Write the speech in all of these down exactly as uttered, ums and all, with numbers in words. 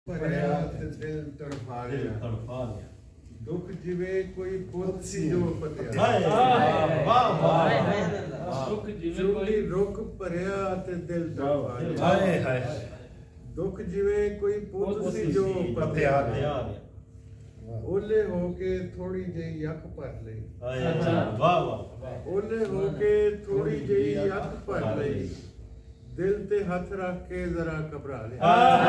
ਭਰਿਆ ਤੇ ਦਿਲ ਤੜਫਾ ਲਿਆ ਤੜਫਾ ਲਿਆ ਦੁੱਖ ਜਿਵੇਂ ਕੋਈ ਪੁੱਤ ਸੀ ਜੋ ਪਤਿਆ ਹਾਏ ਵਾਹ ਵਾਹ ਦੁੱਖ ਜਿਵੇਂ ਕੋਈ ਰੁੱਖ ਭਰਿਆ ਤੇ ਦਿਲ ਤੜਫਾ ਲਿਆ ਹਾਏ ਹਾਏ ਦੁੱਖ ਜਿਵੇਂ ਕੋਈ ਪੁੱਤ ਸੀ ਜੋ ਪਤਿਆ ਪਤਿਆ ਲਿਆ ਓਲੇ ਹੋ ਕੇ ਥੋੜੀ ਜਿਹੀ ਅੱਖ ਭਰ ਲਈ ਹਾਏ ਵਾਹ ਵਾਹ ਓਲੇ ਹੋ ਕੇ ਥੋੜੀ ਜਿਹੀ ਅੱਖ ਭਰ ਲਈ ਦਿਲ ਤੇ ਹੱਥ ਰੱਖ ਕੇ ਜ਼ਰਾ ਘਬਰਾ ਲਿਆ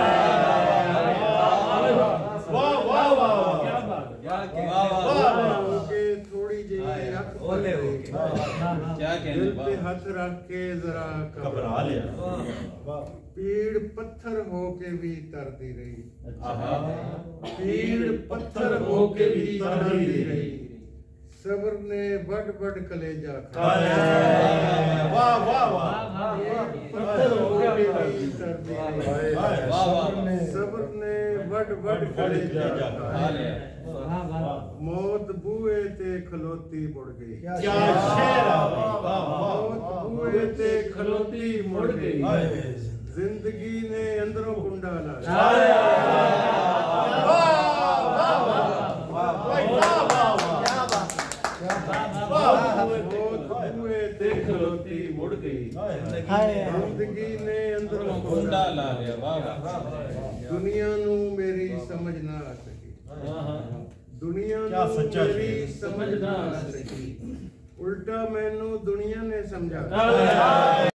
ਵਾਹ ਵਾਹ ਵਾਹ ਕੀ ਬਾਤ ਕੀ ਵਾਹ ਹੋ ਕੇ ਥੋੜੀ ਜਿਹੀ ਅੱਖ ਭਰ ਲਈ क्या ਦਿਲ ਤੇ ਹੱਥ ਰੱਖ ਕੇ ਜ਼ਰਾ ਘਬਰਾ ਲਿਆ ਵਾਹ ਪੀੜ ਪੱਥਰ ਹੋ ਕੇ ਵੀ ਤਰਦੀ ਰਹੀ ਅੱਛਾ ਪੀੜ ਪੱਥਰ ਹੋ ਕੇ ਵੀ ਤਰਦੀ ਰਹੀ ਸਬਰ ਨੇ ਵੱਡ ਵੱਡ ਕਲੇਜਾ ਖਾਇਆ ਵਾਹ ਵਾਹ ਵਾਹ ਪੱਥਰ ਹੋ ਕੇ ਵੀ ਤਰਦੀ ਰਹੀ ਵਾਹ ਸਬਰ ਨੇ ਵੱਡ ਵੱਡ ਕਲੇਜਾ ਖਾਇਆ ਮੌਤ ਬੂਹੇ ਤੇ ਖਲੋਤੀ ਮੁੜ ਗਈ ਕੀ ਸ਼ੇਰ ਆ ਵਾਹ ਵਾਹ ਮੌਤ ਬੂਹੇ ਤੇ ਖਲੋਤੀ ਮੁੜ ਗਈ ਹਾਏ ਜ਼ਿੰਦਗੀ ਨੇ ਅੰਦਰੋਂ ਕੁੰਡਾ ਲਾ ਲਿਆ ਵਾਹ ਵਾਹ ਵਾਹ ਵਾਹ ਮੌਤ ਬੂਹੇ ਤੇ ਖਲੋਤੀ ਮੁੜ ਗਈ ਜ਼ਿੰਦਗੀ ਨੇ ਅੰਦਰੋਂ कुंडा ला लिया वाह ਦੁਨੀਆ ਨੂੰ ਮੇਰੀ ਸਮਝ ਨਾ ਆ ਸਕੀ ਦੁਨੀਆ ਕਿਆ ਨੂੰ ਸੱਚਾ ਮੇਰੀ ਸ਼ੇਰ। ਸਮਝ ਨਾ ਆ ਸਕੀ ਉਲਟਾ ਮੈਨੂੰ ਦੁਨੀਆ ਨੇ ਸਮਝਾ